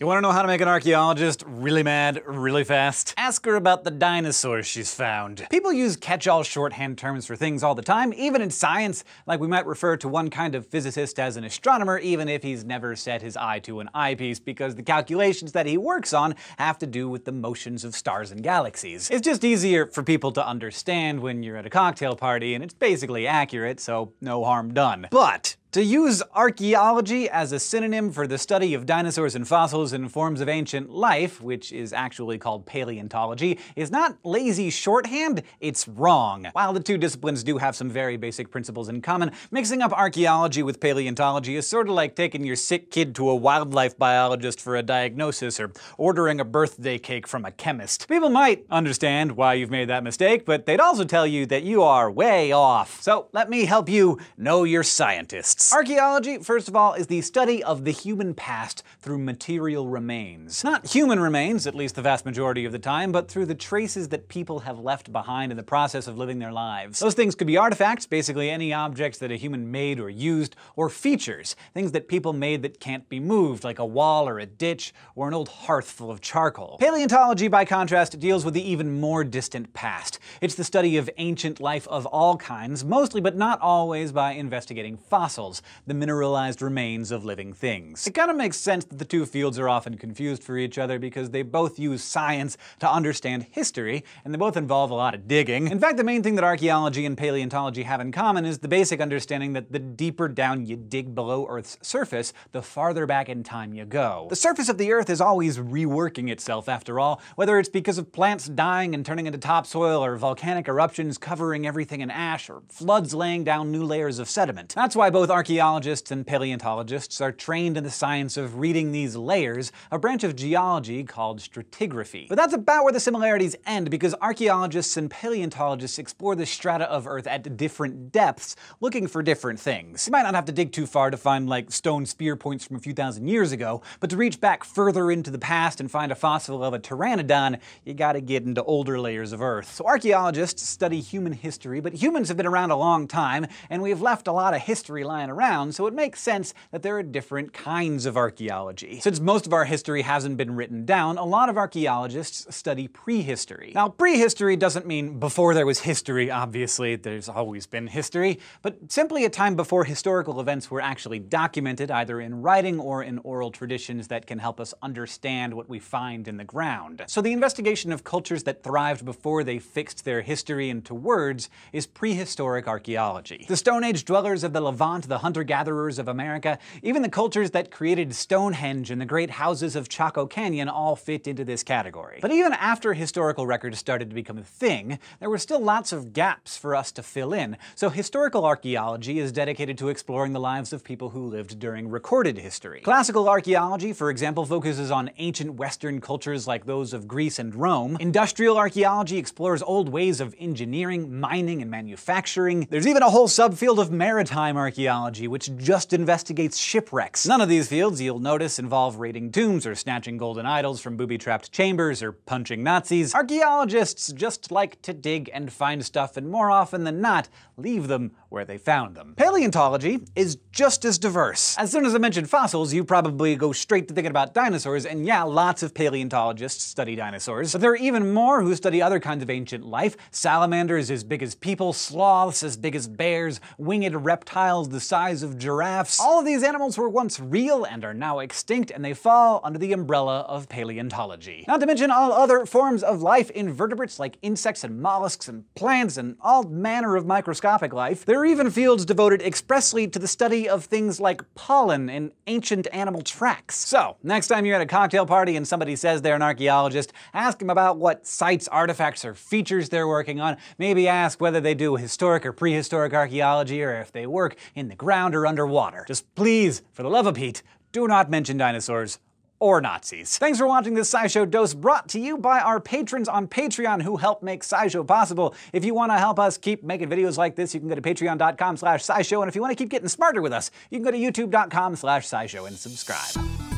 You want to know how to make an archaeologist really mad really fast? Ask her about the dinosaurs she's found. People use catch-all shorthand terms for things all the time, even in science, like we might refer to one kind of physicist as an astronomer even if he's never set his eye to an eyepiece because the calculations that he works on have to do with the motions of stars and galaxies. It's just easier for people to understand when you're at a cocktail party and it's basically accurate, so no harm done. But to use archaeology as a synonym for the study of dinosaurs and fossils and forms of ancient life, which is actually called paleontology, is not lazy shorthand, it's wrong. While the two disciplines do have some very basic principles in common, mixing up archaeology with paleontology is sort of like taking your sick kid to a wildlife biologist for a diagnosis or ordering a birthday cake from a chemist. People might understand why you've made that mistake, but they'd also tell you that you are way off. So let me help you know your scientists. Archaeology, first of all, is the study of the human past through material remains. Not human remains, at least the vast majority of the time, but through the traces that people have left behind in the process of living their lives. Those things could be artifacts, basically any objects that a human made or used, or features, things that people made that can't be moved, like a wall or a ditch, or an old hearth full of charcoal. Paleontology, by contrast, deals with the even more distant past. It's the study of ancient life of all kinds, mostly but not always by investigating fossils, the mineralized remains of living things. It kind of makes sense that the two fields are often confused for each other because they both use science to understand history, and they both involve a lot of digging. In fact, the main thing that archaeology and paleontology have in common is the basic understanding that the deeper down you dig below Earth's surface, the farther back in time you go. The surface of the Earth is always reworking itself, after all, whether it's because of plants dying and turning into topsoil, or volcanic eruptions covering everything in ash, or floods laying down new layers of sediment. That's why both archaeologists and paleontologists are trained in the science of reading these layers, a branch of geology called stratigraphy. But that's about where the similarities end, because archaeologists and paleontologists explore the strata of Earth at different depths, looking for different things. You might not have to dig too far to find, like, stone spear points from a few thousand years ago, but to reach back further into the past and find a fossil of a pteranodon, you gotta get into older layers of Earth. So archaeologists study human history, but humans have been around a long time, and we've left a lot of history lying around, so it makes sense that there are different kinds of archaeology. Since most of our history hasn't been written down, a lot of archaeologists study prehistory. Now, prehistory doesn't mean before there was history, obviously, there's always been history, but simply a time before historical events were actually documented, either in writing or in oral traditions that can help us understand what we find in the ground. So the investigation of cultures that thrived before they fixed their history into words is prehistoric archaeology. The Stone Age dwellers of the Levant, the hunter-gatherers of America, even the cultures that created Stonehenge and the great houses of Chaco Canyon all fit into this category. But even after historical records started to become a thing, there were still lots of gaps for us to fill in, so historical archaeology is dedicated to exploring the lives of people who lived during recorded history. Classical archaeology, for example, focuses on ancient Western cultures like those of Greece and Rome. Industrial archaeology explores old ways of engineering, mining, and manufacturing. There's even a whole subfield of maritime archaeology, which just investigates shipwrecks. None of these fields, you'll notice, involve raiding tombs or snatching golden idols from booby-trapped chambers or punching Nazis. Archaeologists just like to dig and find stuff, and more often than not, leave them where they found them. Paleontology is just as diverse. As soon as I mention fossils, you probably go straight to thinking about dinosaurs, and yeah, lots of paleontologists study dinosaurs. But there are even more who study other kinds of ancient life: salamanders as big as people, sloths as big as bears, winged reptiles the size of giraffes. All of these animals were once real and are now extinct, and they fall under the umbrella of paleontology. Not to mention all other forms of life, invertebrates like insects and mollusks and plants and all manner of microscopic life. There are even fields devoted expressly to the study of things like pollen and ancient animal tracks. So, next time you're at a cocktail party and somebody says they're an archaeologist, ask them about what sites, artifacts, or features they're working on. Maybe ask whether they do historic or prehistoric archaeology, or if they work in the ground or underwater. Just please, for the love of Pete, do not mention dinosaurs or Nazis. Thanks for watching this SciShow dose, brought to you by our patrons on Patreon who help make SciShow possible. If you want to help us keep making videos like this, you can go to patreon.com/SciShow, and if you want to keep getting smarter with us, you can go to youtube.com/SciShow and subscribe.